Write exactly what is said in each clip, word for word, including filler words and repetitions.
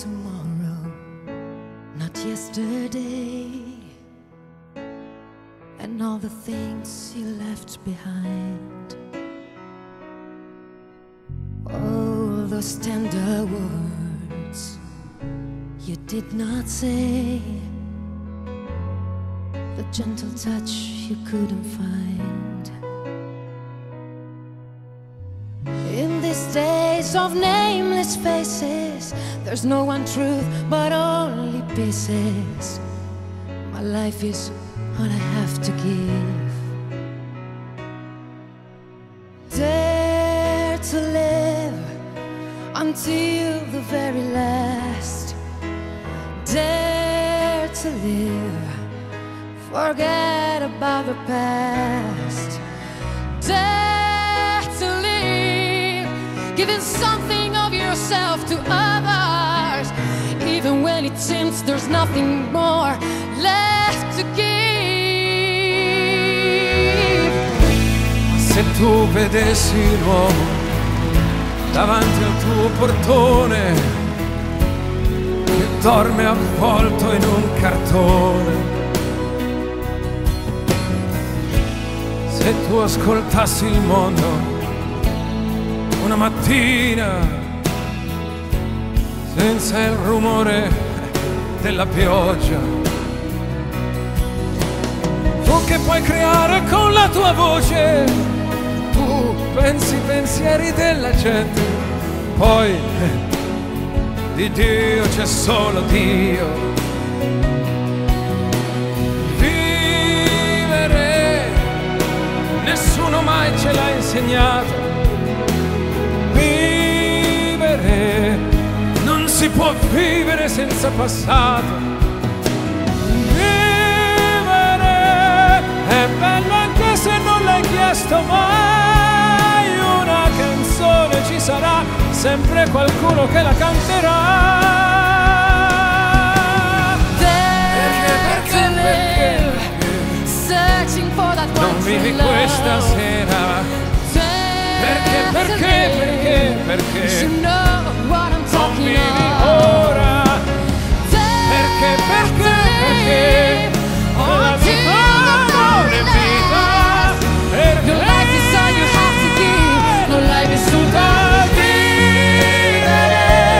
tomorrow, not yesterday, and all the things you left behind. All those tender words you did not say, the gentle touch you couldn't find. In these days of nameless faces, there's no one truth but only pieces. My life is all I have to give. Dare to live until the very last. Dare to live, forget about the past. Dare to live, giving something of yourself to others, even when it seems there's nothing more left to give. Se tu vedessi l'uomo davanti al tuo portone che dorme avvolto in un cartone, se tu ascoltassi il mondo una mattina senza il rumore della pioggia, tu che puoi creare con la tua voce, tu pensi i pensieri della gente, poi eh, di Dio c'è solo Dio. Vivere nessuno mai ce l'ha insegnato. Vivere non si può vivere senza passato. Vivere è bello anche se non l'hai chiesto mai. Una canzone ci sarà, sempre qualcuno che la canterà. Perché, perché, perché non vivi questa sera? Perché, perché, perché, perché non vivi ora? Perché, perché, perché la vita non è vita? Perché non l'hai vissuta a vivere?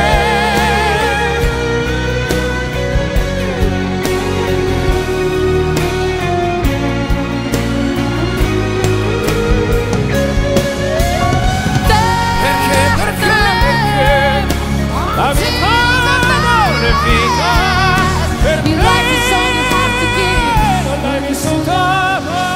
Perché, perché, perché la vita non è vita? Perché non l'hai vissuta mai?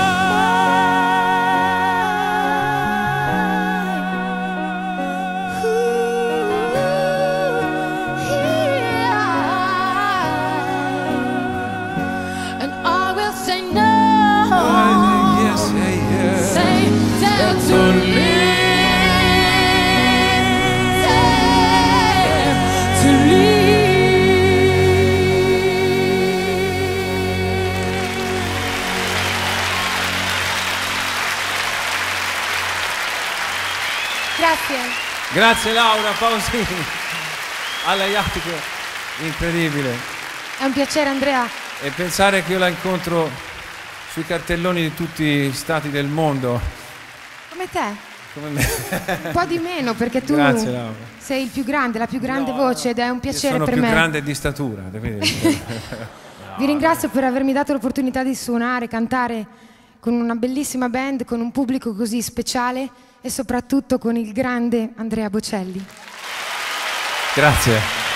Grazie. Grazie Laura Pausini, alla Iattico, incredibile. È un piacere, Andrea. E pensare che io la incontro sui cartelloni di tutti gli stati del mondo. Come te? Come me. Un po' di meno, perché tu Grazie, Laura. sei il più grande, la più grande No, voce, ed è un piacere sono per più me. grande di statura. Quindi... Vi ringrazio per avermi dato l'opportunità di suonare, cantare con una bellissima band, con un pubblico così speciale e soprattutto con il grande Andrea Bocelli. Grazie.